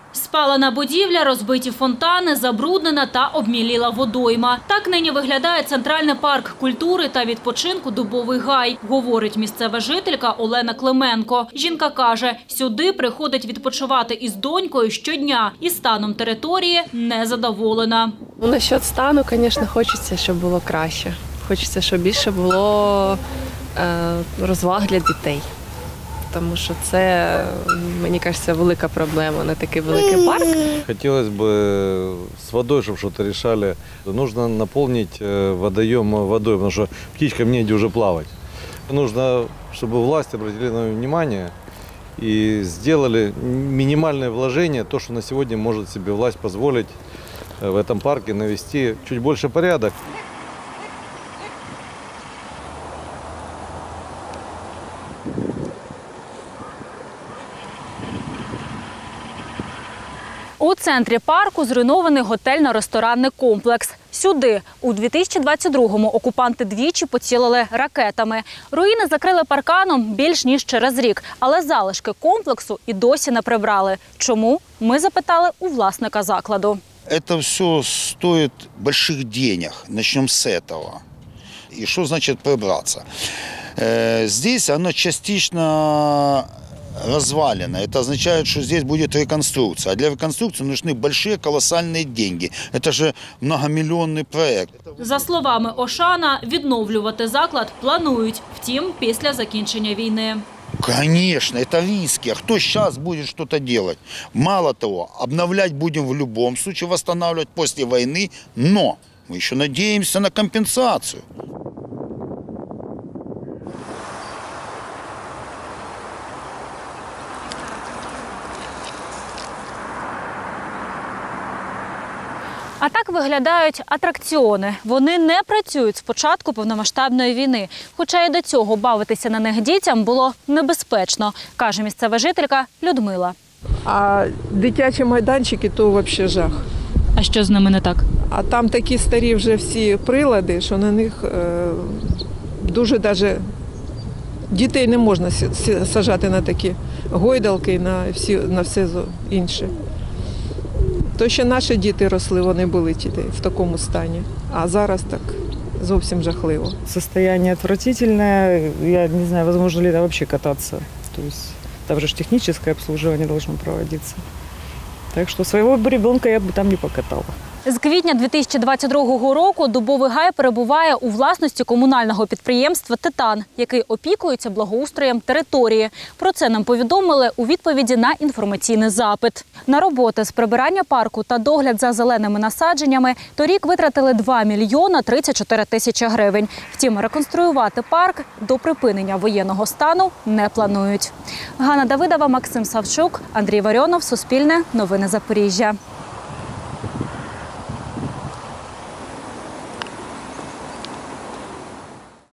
Спалена будівля, розбиті фонтани, забруднена та обміліла водойма. Так нині виглядає Центральний парк культури та відпочинку «Дубовий гай», говорить місцева жителька Олена Клименко. Жінка каже, сюди приходить відпочивати із донькою щодня і станом території не задоволена. Насчет стану, звісно, хочеться, щоб було краще. Хочеться, щоб більше було розваг для дітей. Тому що це, мені кажеться, велика проблема, не такий великий парк. Хотілося б з водою, щоб щось рішали. Потрібно наповнити водойом водою, тому що птичкам негде вже плавати. Потрібно, щоб власті звернули на це увагу і зробили мінімальне вложення, те, що на сьогодні може собі власть дозволити в цьому парку навести чуть більше порядок. У центрі парку зруйнований готельно-ресторанний комплекс. Сюди у 2022-му окупанти двічі поцілили ракетами. Руїни закрили парканом більш ніж через рік, але залишки комплексу і досі не прибрали. Чому? Ми запитали у власника закладу. Это все стоит больших денег. Начнем с этого. И что значит прибраться? Здесь оно частично развалено. Это означает, что здесь будет реконструкция. А для реконструкции нужны большие колоссальные деньги. Это же многомиллионный проект. За словами Ошана, відновлювати заклад планують. Втім, після закінчення війни. Конечно, это риски. А кто сейчас будет что-то делать? Мало того, обновлять будем в любом случае, восстанавливать после войны, но мы еще надеемся на компенсацию. А так виглядають атракціони. Вони не працюють з початку повномасштабної війни. Хоча і до цього бавитися на них дітям було небезпечно, каже місцева жителька Людмила. А дитячі майданчики – то взагалі жах. А що з ними не так? А там такі старі вже всі прилади, що на них дуже даже дітей не можна саджати на такі гойдалки, на все інше. То ще наші діти росли, вони були в такому стані, а зараз так зовсім жахливо. Состояние отвратительное, я не знаю, возможно ли вообще кататься, то есть там же техническое обслуживание должно проводиться. Так що свого ребенка я б там не покатала. З квітня 2022 року Дубовий гай перебуває у власності комунального підприємства «Титан», який опікується благоустроєм території. Про це нам повідомили у відповіді на інформаційний запит. На роботи з прибирання парку та догляд за зеленими насадженнями торік витратили 2 мільйона 34 тисячі гривень. Втім, реконструювати парк до припинення воєнного стану не планують. Ганна Давидова, Максим Савчук, Андрій Варіонов, Суспільне, Новини Запоріжжя.